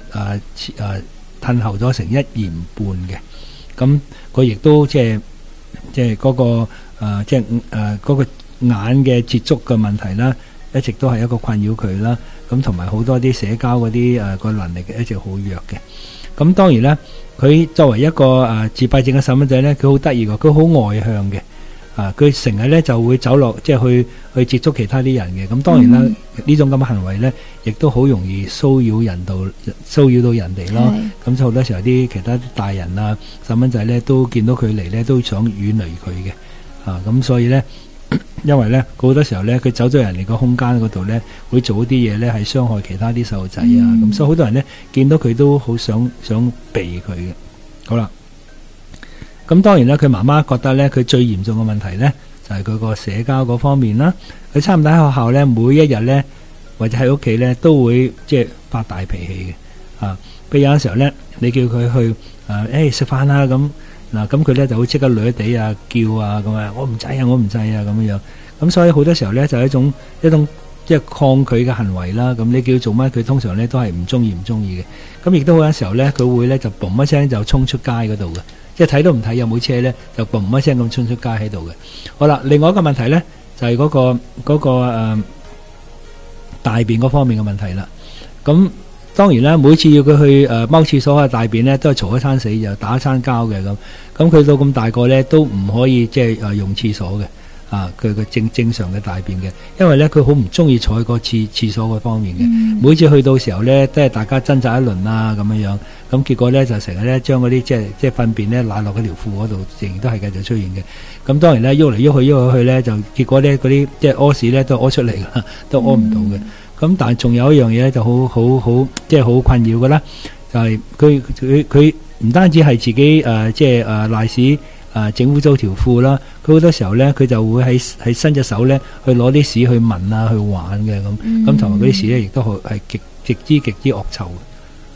褪後咗成1年半嘅。咁佢亦都即係嗰個嗰個眼嘅接觸嘅問題啦，一直都係一個困擾佢啦。咁同埋好多啲社交嗰啲個能力一直好弱嘅。咁當然啦，佢作為一個自閉症嘅細蚊仔咧，佢好得意㗎，佢好外向嘅。佢成日咧就會走落即係去接觸其他啲人嘅。咁當然啦，呢種咁嘅行為咧，亦都好容易騷擾到人哋咯。咁就好多時候啲其他大人啊細蚊仔咧都見到佢嚟咧都想遠離佢嘅。咁所以咧，因為咧好多時候咧佢走咗人哋個空間嗰度咧，會做啲嘢咧係傷害其他啲細路仔啊。咁所以好多人咧見到佢都好想避佢嘅。好啦。咁當然啦，佢媽媽覺得咧，佢最嚴重嘅問題咧，就係佢個社交嗰方面啦。佢差唔多喺學校咧，每一日咧，或者喺屋企咧，都會即係發大脾氣嘅。譬如有陣時候咧，你叫佢去食飯啦咁嗱，咁佢咧就會即刻攣地啊叫啊咁啊，我唔制啊咁樣。咁所以好多時候咧，就係一種即係抗拒嘅行為啦。咁你叫佢做乜，佢通常咧都係唔中意嘅。咁亦都好有時候咧，佢會咧就嘣一聲就衝出街嗰度嘅。即係睇都唔睇有冇車咧，就嘣一聲咁衝出街喺度嘅。好啦，另外一個問題咧，就係嗰個大便嗰方面嘅問題啦。咁當然啦，每次要佢去踎廁所啊大便咧，都係嘈一餐死，又打一餐交嘅咁。咁佢到咁大個咧，都唔可以即係用廁所嘅。佢個正常嘅大便嘅，因為咧佢好唔中意坐喺個廁所嗰方面嘅。每次去到時候咧，都係大家掙扎一輪啦咁樣樣。咁結果咧就成日咧將嗰啲即係糞便咧瀨落嗰條褲嗰度，仍然都係繼續出現嘅。咁當然咧喐嚟喐去咧，就結果咧嗰啲即係屙屎咧都屙出嚟㗎，都屙唔到嘅。咁但係仲有一樣嘢咧就好即係好困擾㗎啦，就係佢唔單止係自己即係瀨屎。整污糟條褲啦，佢好多時候咧，佢就會喺伸隻手咧去攞啲屎去聞啊，去玩嘅咁。咁同埋嗰啲屎咧，亦都係極之惡臭嘅。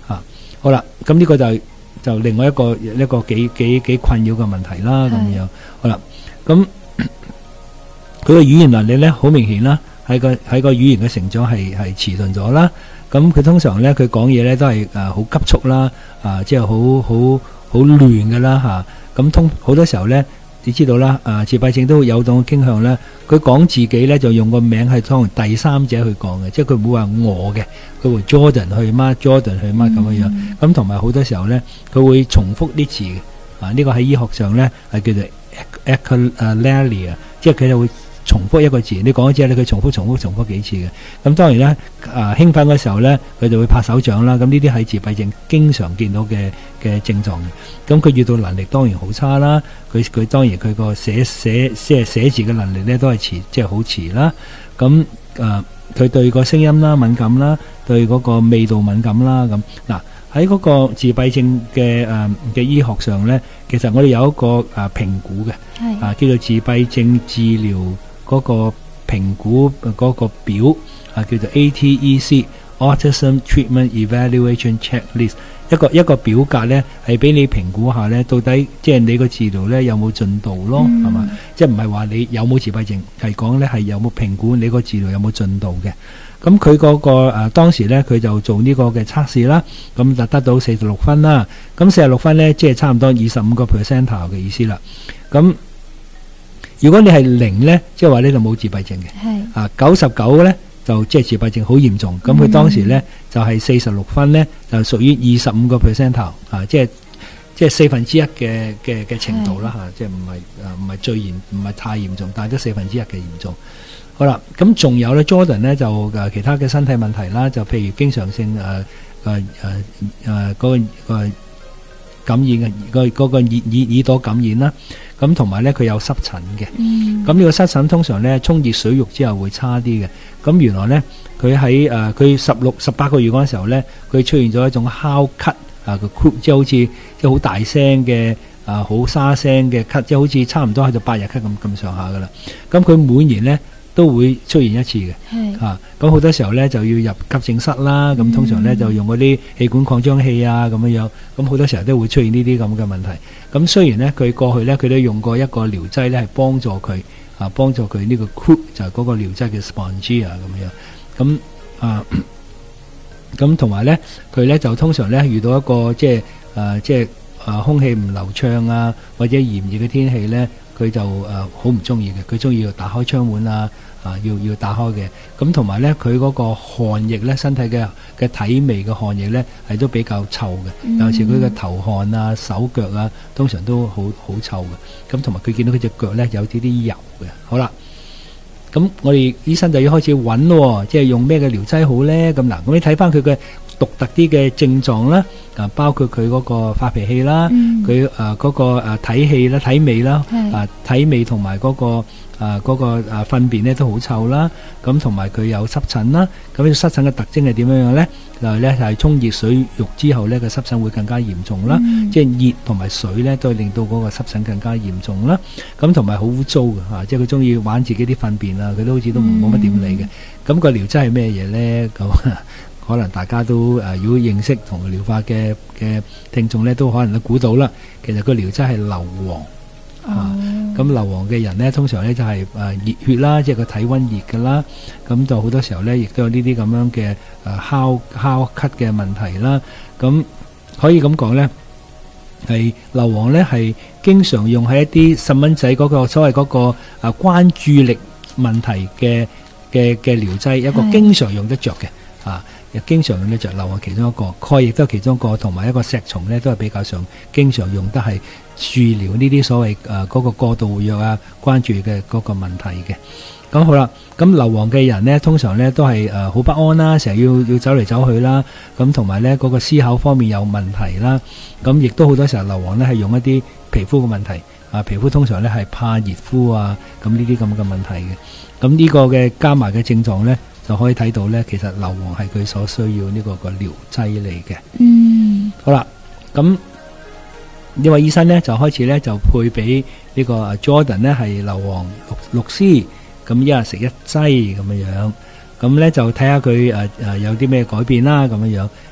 好啦，咁呢個就另外一個幾困擾嘅問題啦，咁樣。好啦，咁佢個語言能力咧好明顯啦，喺個語言嘅成長係遲鈍咗啦。咁佢通常咧佢講嘢咧都係好急促啦，即係好亂噶啦嚇。咁好多時候咧，你知道啦，自閉症都有種傾向咧，佢講自己咧就用個名係當第三者去講嘅，即係佢唔會話我嘅，佢會 Jordan 去嗎 Jordan 去嗎咁樣樣。咁同埋好多時候咧，佢會重複啲詞嘅，呢個喺醫學上咧係叫做 echolalia， 即係佢就會重複一個字，你講咗之後咧，佢重複幾次嘅。咁當然咧，興奮嘅時候咧，佢就會拍手掌啦。咁呢啲係自閉症經常見到嘅症狀嘅。咁佢閱讀能力當然好差啦。佢當然佢個寫字嘅能力咧都係即係好遲啦。咁佢對個聲音啦敏感啦，對嗰個味道敏感啦。咁嗱喺嗰個自閉症嘅醫學上咧，其實我哋有一個評估嘅，叫做自閉症治療嗰個評估嗰個表，叫做 ATEC Autism Treatment Evaluation Checklist， 一個表格咧係俾你評估下咧，到底即係你個治療咧有冇進度咯，係嘛？即係唔係話你有冇自閉症，係講咧係有冇評估你個治療有冇進度嘅。咁佢嗰個當時咧佢就做呢個嘅測試啦，咁就得到46分啦。咁46分咧即係差唔多25% 嘅意思啦。咁如果你係0咧，即係話呢度冇自閉症嘅。99咧就即係自閉症好嚴重。咁佢當時咧就係46分咧，就屬於25% 即係1/4嘅程度啦嚇，即係唔係最嚴，唔係太嚴重，但係都1/4嘅嚴重。好啦，咁仲有咧 Jordan 咧就其他嘅身體問題啦，就譬如經常性嗰個感染嘅嗰個耳朵感染啦，咁同埋咧佢有濕疹嘅。咁呢個濕疹通常咧沖熱水浴之後會差啲嘅。咁原來咧佢喺佢18個月嗰陣時候咧，佢出現咗一種哮咳個 croup， 即係好似即係好大聲嘅好沙聲嘅咳，即係好似差唔多喺度8日咳咁上下噶啦。咁佢每年咧都會出現一次嘅，咁好多時候咧就要入急症室啦。咁通常咧就用嗰啲氣管擴張器啊咁樣，咁好多時候都會出現呢啲咁嘅問題。咁雖然咧佢過去咧佢都用過一個療劑咧係幫助佢呢個 croup 就係嗰個療劑嘅 Spongia 咁樣。咁同埋咧佢咧就通常咧遇到一個即係空氣唔流暢啊或者炎熱嘅天氣咧，佢就好唔中意嘅，佢中意要打開窗門要打開嘅。咁同埋咧佢嗰個汗液咧，身體嘅體味嘅汗液咧係都比較臭嘅，有時佢嘅頭汗啊手腳啊通常都好臭嘅。咁同埋佢見到佢隻腳咧有啲油嘅。好啦，咁我哋醫生就要開始揾咯，即係用咩嘅療劑好咧？咁嗱，咁你睇翻佢嘅獨特啲嘅症狀啦，包括佢嗰個發脾氣啦，佢嗰個體氣啦、體味啦，體味同埋嗰個糞便咧都好臭啦。咁同埋佢有濕疹啦。咁濕疹嘅特徵係點樣樣咧？就係沖熱水浴之後咧，個濕疹會更加嚴重啦。即係熱同埋水咧，都係令到嗰個濕疹更加嚴重啦。咁同埋好污糟嘅，即係佢中意玩自己啲糞便啊，佢都好似都冇乜點理嘅。咁個療劑係咩嘢咧？咁可能大家都如果認識同療法嘅聽眾咧，都可能都估到啦。其實個療劑係硫磺。咁硫磺嘅人咧，通常咧就係熱血啦，即係個體溫熱㗎啦。咁就好多時候咧，亦都有呢啲咁樣嘅哮咳嘅問題啦。咁可以咁講咧，係硫磺咧係經常用喺一啲細蚊仔嗰個所謂嗰個關注力問題嘅療劑，一個經常用得着嘅又經常用得着硫磺其中一個，鈣亦都係其中一個，同埋一個石松咧都係比較上經常用得係治療呢啲所謂嗰個過度活躍啊關注嘅嗰個問題嘅。咁好啦，咁硫磺嘅人咧通常咧都係好不安啦，成日要走嚟走去啦，咁同埋咧嗰個思考方面有問題啦。咁亦都好多時候硫磺咧係用一啲皮膚嘅問題皮膚通常咧係怕熱敷啊，咁呢啲咁嘅問題嘅。咁呢個嘅加埋嘅症狀咧，就可以睇到咧，其實硫磺係佢所需要呢個療劑嚟嘅。好啦，咁呢位醫生咧就開始咧就配俾呢個 Jordan 咧係硫磺6絲，咁一日食1劑咁樣，咁咧就睇下佢有啲咩改變啦咁樣。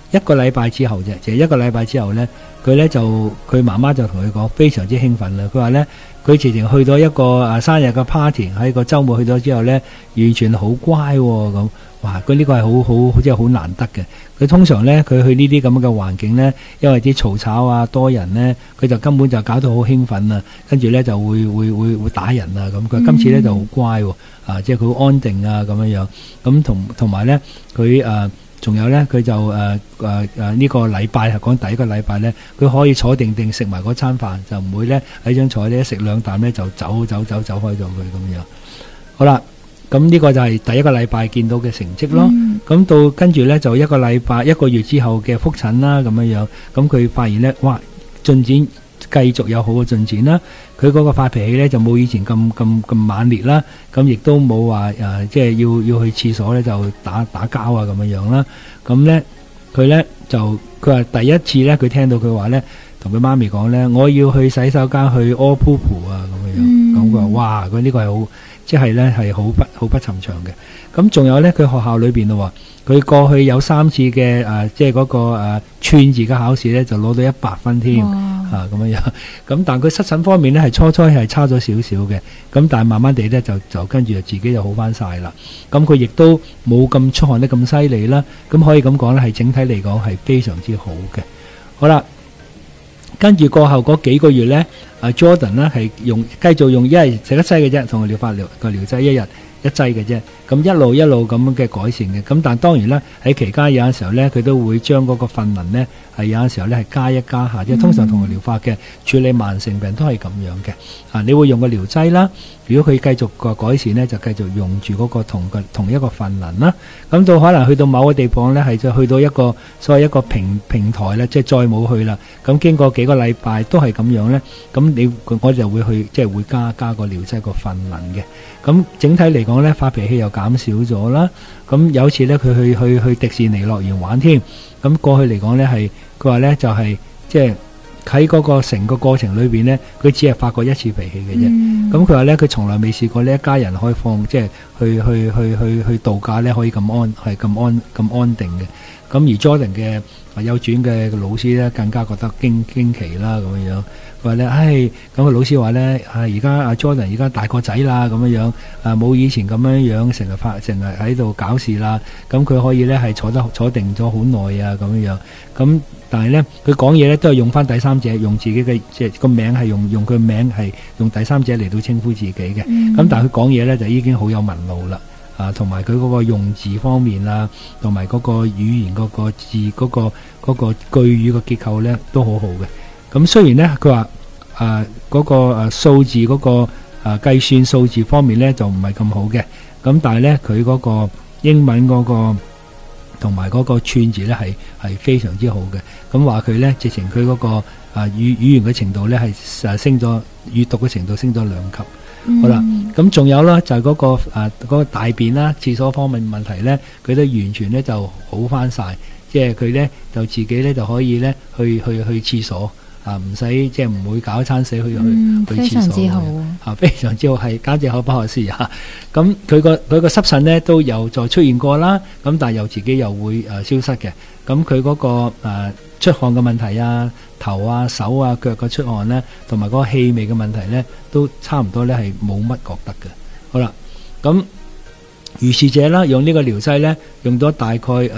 一個禮拜之後啫，就係一個禮拜之後呢，佢媽媽就同佢講非常之興奮啦。佢話呢，佢直情去到一個生日嘅 party， 喺個週末去咗之後呢，完全好乖咁。哇！佢呢個係好即係好難得嘅。佢通常呢，佢去呢啲咁嘅環境呢，因為啲嘈吵啊多人呢，佢就根本就搞到好興奮啊，跟住呢就會打人啊咁。佢今次呢就好乖喎，即係佢好安定啊咁樣樣。咁同埋呢，佢仲有呢，佢就呢個禮拜係講第一個禮拜呢，佢可以坐定定食埋嗰餐飯，就唔會呢喺張台呢食兩啖呢就走開咗佢咁樣。好啦。咁呢個就係第一個禮拜見到嘅成績咯。咁到跟住呢，就一個禮拜一個月之後嘅復診啦，咁樣樣。咁佢發現呢，哇，進展繼續有好嘅進展啦。佢嗰個發脾氣呢，就冇以前咁猛烈啦。咁亦都冇話即係要去廁所呢，就打交啊咁樣樣啦。咁呢，佢話第一次呢，佢聽到佢話呢，同佢媽咪講呢，我要去洗手間去屙 poo poo啊咁樣樣。咁佢話哇，佢呢個係好。即係咧係好不尋常嘅。咁仲有咧，佢學校裏邊咯，佢過去有3次嘅即係嗰個串字嘅考試咧，就攞到100分添咁樣樣。咁但佢失診方面咧係初係差咗少少嘅，咁但係慢慢地咧就跟住就自己就好翻晒啦。咁佢亦都冇咁出汗得咁犀利啦。咁可以咁講咧，係整體嚟講係非常之好嘅。好啦。跟住過後嗰幾個月呢，Jordan 呢係繼續用一日食一劑嘅啫，同個療劑一日一劑嘅啫。咁一路咁嘅改善嘅。咁但當然啦，喺期間有陣時候呢，佢都會將嗰個訓能呢係有陣時候呢係加一加下，即係通常同個療法嘅處理慢性病都係咁樣嘅。你會用個療劑啦，如果佢繼續個改善呢，就繼續用住嗰個同一個訓能啦。咁到可能去到某個地方呢，係就去到一個所謂一個平台呢，即係再冇去啦。咁經過幾個禮拜都係咁樣呢，咁我就會去即係會加個療劑個訓能嘅。咁整體嚟講呢，發脾氣又減少咗啦。咁有次呢，佢去迪士尼樂園玩添。咁過去嚟講呢，係佢話呢就係即係喺嗰個成個過程裏邊呢，佢只係發過一次脾氣嘅啫。咁佢話呢，佢從來未試過呢一家人可以即係去度假呢，可以咁安定嘅。咁而 Jordan 嘅幼稚園嘅老師呢，更加覺得驚奇啦咁樣樣。佢話呢，咁個老師話呢，而家阿 Jordan 而家大個仔啦咁樣樣，冇以前咁樣成日喺度搞事啦。咁佢可以呢係坐定咗好耐啊咁樣樣。咁但係呢，佢講嘢呢都係用翻第三者，用自己嘅即係個名係用佢名係用第三者嚟到稱呼自己嘅。咁但係佢講嘢呢就已經好有文路啦。同埋佢嗰個用字方面啊，同埋嗰個語言嗰個字嗰個句語嘅結構呢都好好嘅。咁雖然呢，佢話嗰個數字嗰個計算數字方面呢就唔係咁好嘅。咁但係呢，佢嗰個英文嗰個同埋嗰個串字呢係非常之好嘅。咁話佢呢，直情佢嗰個語言嘅程度呢係升咗，閱讀嘅程度升咗2級。好啦，咁仲有啦，就係嗰個大便啦、廁所方面問題呢，佢都完全呢就好翻晒，即係佢呢就自己呢就可以呢去廁所唔使即係唔會搞一餐死去廁所。 非常之好非常之好，係簡直可不可思議。咁佢個濕疹呢都有再出現過啦，咁但係又自己又會消失嘅。咁佢嗰個出汗嘅問題啊、頭啊、手啊、腳嘅出汗呢，同埋嗰個氣味嘅問題呢，都差唔多呢係冇乜覺得嘅。好啦，咁如是者啦，用呢個療劑呢，用咗大概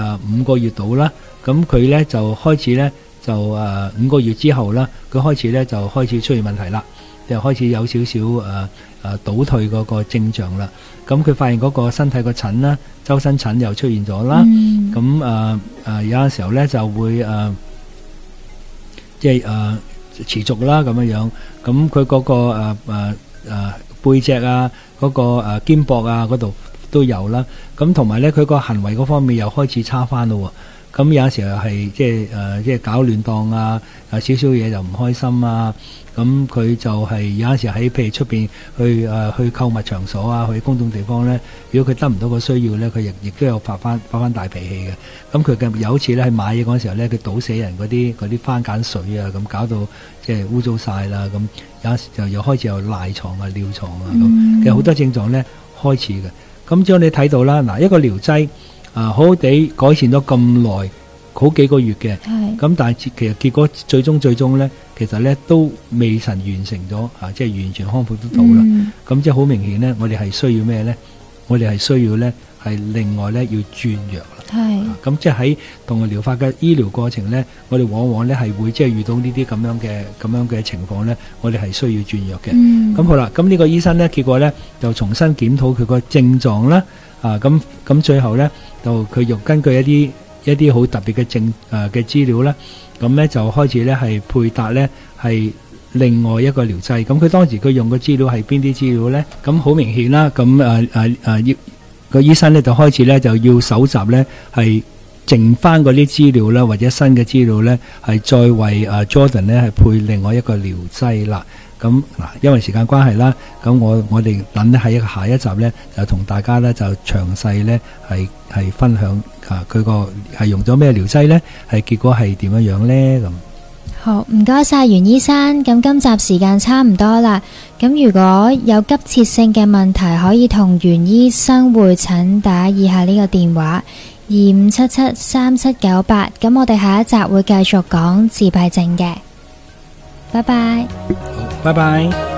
5個月到啦。咁佢呢就開始呢，就5個月之後啦，佢開始呢就開始出現問題啦，就開始有少少倒退嗰個症狀啦。咁佢發現嗰個身體個疹啦，周身疹又出現咗啦。咁有陣時候呢就會即係持續啦咁樣樣。咁佢嗰個背脊啊，嗰個肩膊啊嗰度都有啦。咁同埋呢，佢個行為嗰方面又開始差翻咯。咁有陣時候係即係搞亂檔啊，少少嘢就唔開心啊。咁佢就係有陣時喺譬如出邊去購物場所啊，去公眾地方呢，如果佢得唔到個需要呢，佢亦都有發翻大脾氣嘅。咁佢有一次呢，喺買嘢嗰陣時候呢，佢倒死人嗰啲番梘水啊，咁搞到即係污糟晒啦。咁有陣時就又開始有賴床啊、尿床啊咁。其實好多症狀呢開始嘅。咁之後你睇到啦，嗱一個療劑好好地改善咗咁耐， 好幾個月嘅。 係咁但係其實結果最終咧，其實咧都未曾完成咗即係完全康復得到啦。咁即係好明顯咧，我哋係需要咩咧？我哋係需要咧係另外咧要轉藥啦。 係咁即係喺動物療法嘅醫療過程咧，我哋往往咧係會即係遇到呢啲咁樣嘅情況咧，我哋係需要轉藥嘅。咁好啦，咁呢個醫生咧，結果咧就重新檢討佢個症狀啦。咁最後咧就佢又根據一啲好特別嘅嘅資料咧，咁咧就開始咧係配搭咧係另外一個療劑。咁佢當時佢用嘅資料係邊啲資料咧？咁好明顯啦。咁個醫生咧就開始咧就要搜集咧係剩翻嗰啲資料啦，或者新嘅資料咧係再為Jordan 咧係配另外一個療劑啦。咁嗱，因為時間關係啦，咁我哋等喺下一集咧就同大家咧就詳細咧係分享佢個係用咗咩療劑咧，係結果係點樣咧咁。 好，唔該晒袁醫生。咁今集時間差唔多啦。咁如果有急切性嘅問題，可以同袁醫生會診，打以下呢個電話25773798。咁我哋下一集會繼續講自閉症嘅。拜拜。 好，拜拜。